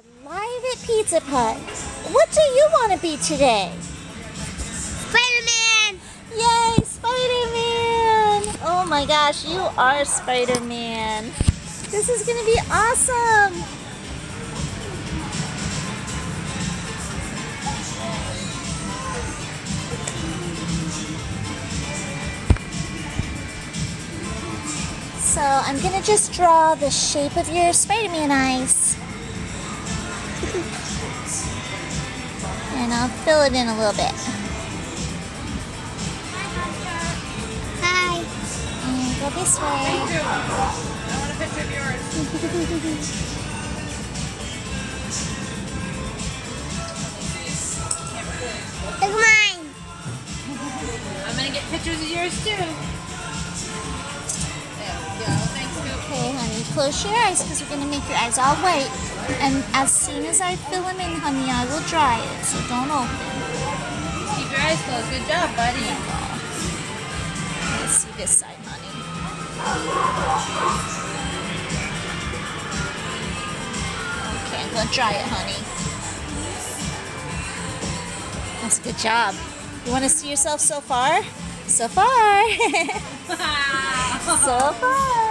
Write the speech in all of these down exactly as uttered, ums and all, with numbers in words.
Live at Pizza Hut. What do you want to be today? Spider-Man! Yay, Spider-Man! Oh my gosh, you are Spider-Man. This is going to be awesome. So I'm going to just draw the shape of your Spider-Man eyes. And I'll fill it in a little bit. Hi. And go this way. Thank you. I want a picture of yours. Look at mine. I'm going to get pictures of yours too. There we go. Thanks, Scoop. Okay, honey, close your eyes because we're going to make your eyes all white. And as soon as I fill them in, honey, I will dry it. So don't open. Keep your eyes closed. Good job, buddy. Let's see this side, honey. Okay, I'm going to dry it, honey. That's a good job. You want to see yourself so far? So far. So far.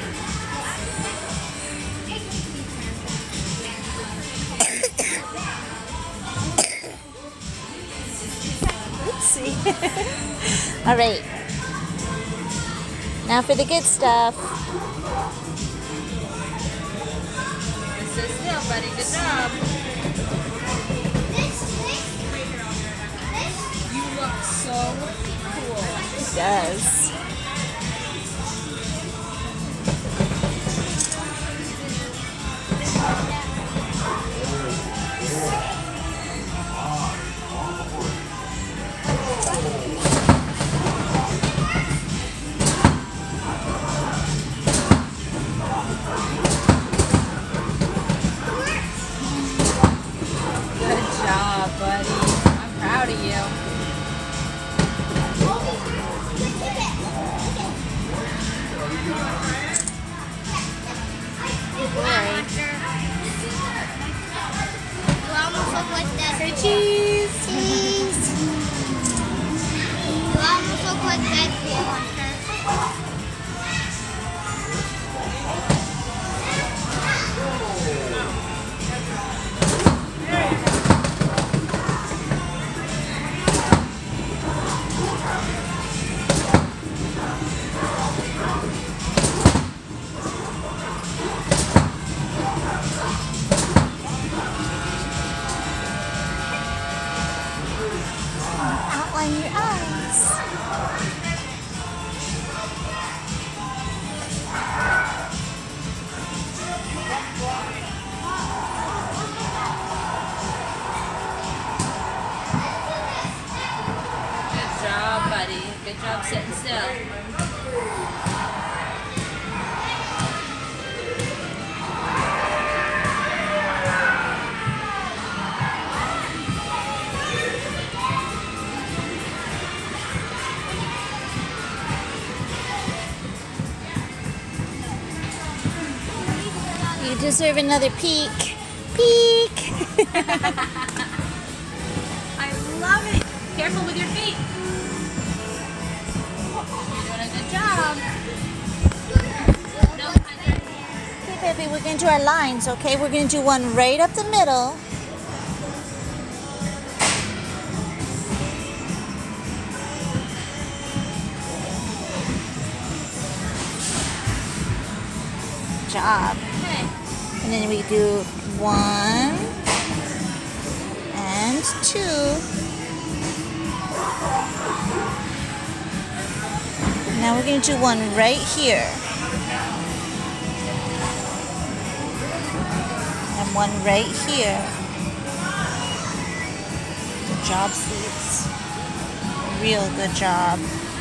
Oopsie. All right. Now for the good stuff. Sit still, buddy. Good job. You look so cool. It does. Good job, buddy. I'm proud of you. You almost look like that. Say cheese. Cheese. You almost look like that. Outline your eyes. Good job, buddy. Good job sitting still. You deserve another peek. Peek! I love it. Careful with your feet. You're doing a good job. No, honey. Okay, baby, we're going to do our lines, okay? We're going to do one right up the middle. Good job. Okay. And then we do one and two. Now we're going to do one right here. And one right here. Good job, Sleeves. Real good job.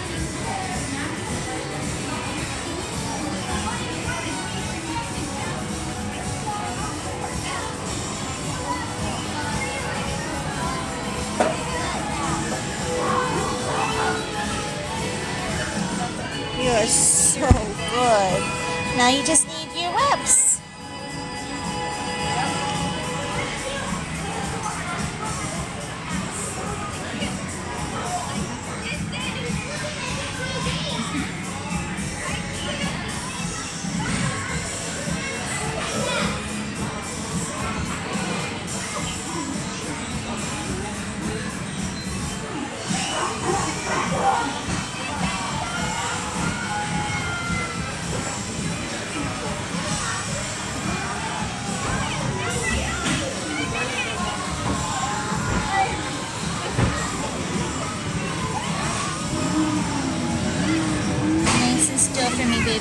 You are so good. Now you just need your webs.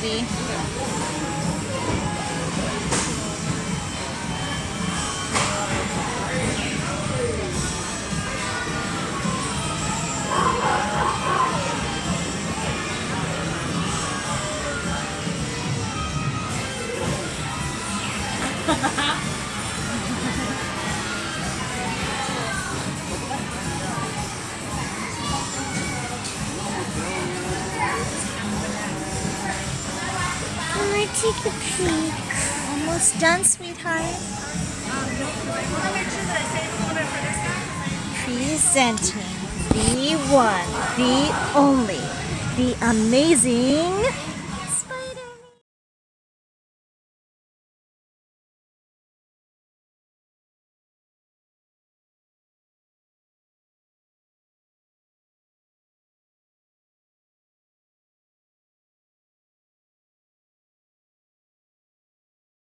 baby. Can I take a peek? Almost done, sweetheart. Presenting the one, the only, the amazing